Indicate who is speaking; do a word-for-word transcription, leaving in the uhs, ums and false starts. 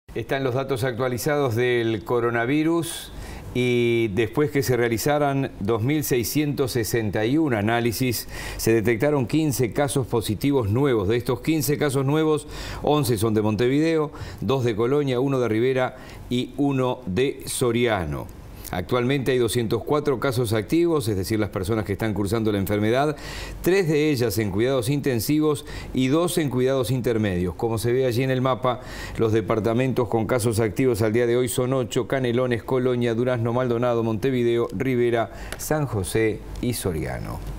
Speaker 1: Están los datos actualizados del coronavirus y después que se realizaran dos mil seiscientos sesenta y uno análisis, se detectaron quince casos positivos nuevos. De estos quince casos nuevos, once son de Montevideo, dos de Colonia, uno de Rivera y uno de Soriano. Actualmente hay doscientos cuatro casos activos, es decir, las personas que están cursando la enfermedad, tres de ellas en cuidados intensivos y dos en cuidados intermedios. Como se ve allí en el mapa, los departamentos con casos activos al día de hoy son ocho: Canelones, Colonia, Durazno, Maldonado, Montevideo, Rivera, San José y Soriano.